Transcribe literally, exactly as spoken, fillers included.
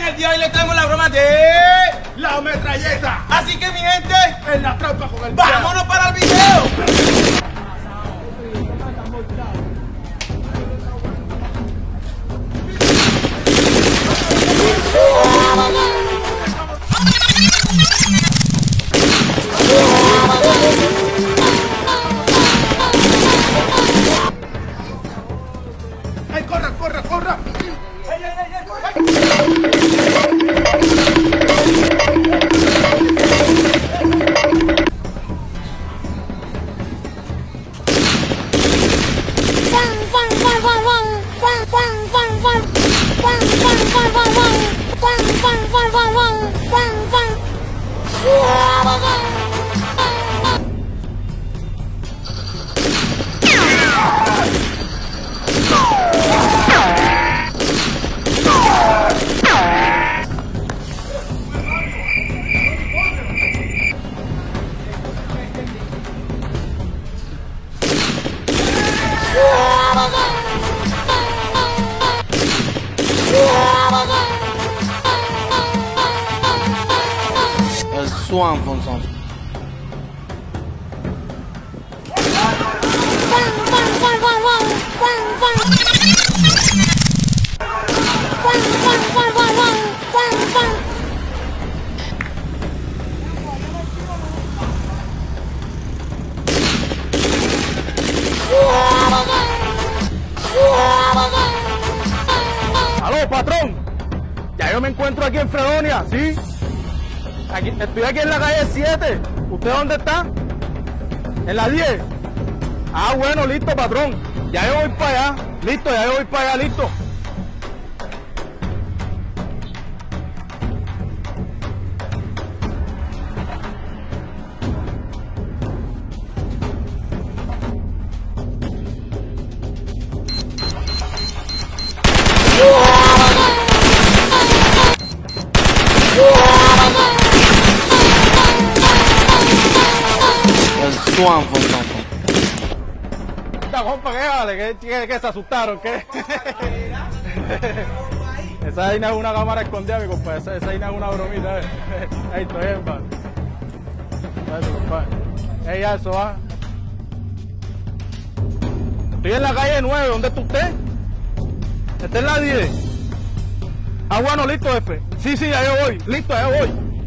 en el día de hoy les traemos la broma de la metralleta. Así que mi gente, en la trampa con el vámonos para el video. ¡Ay, corra, corra, corra! ¡Ay, ay, ay, ay! El Swan Fonson. ¡Aló, patrón! Ya yo me encuentro aquí en Fredonia, ¿sí? Aquí, estoy aquí en la calle siete. ¿Usted dónde está? ¿En la diez? Ah, bueno, listo, patrón. Ya yo voy para allá. Listo, ya yo voy para allá, listo. El Swan Fonson. Ya, compa, ¿qué vale? ¿Qué, qué, qué se asustaron? ¿Qué? Esa vaina es una cámara escondida, mi compa. Esa, esa vaina es una bromita. ¿eh? Ahí estoy, bien, pa. Eso, compa. Ey, ya, eso va. Estoy en la calle nueve. ¿Dónde está usted? ¿Está en la diez? Ah, bueno, listo, jefe. Sí, sí, ya yo voy. Listo, ya yo voy.